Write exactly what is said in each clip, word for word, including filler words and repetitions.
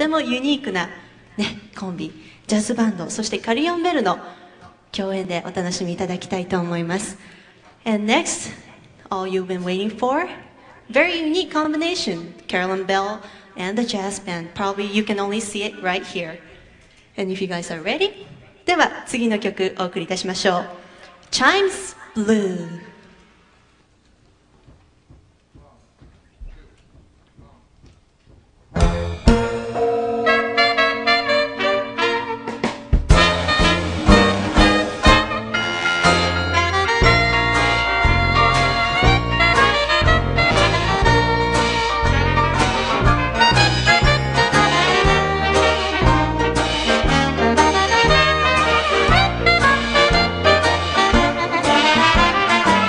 てもユニークな、ね、コンビ、ジャズバンド、そしてカリオンベルの共演でお楽しみいただきたいと思います。And next, all you've been waiting for, very unique combination, Carolyn Bell and the jazz band. Probably you can only see it right here. And if you guys are ready, では次の曲お送りいたしましょう。Chimes Blue。 「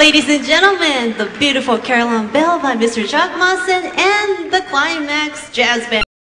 Ladies and gentlemen, the beautiful Caroline Bell by Mister Chuck Munson and the Climax Jazz Band.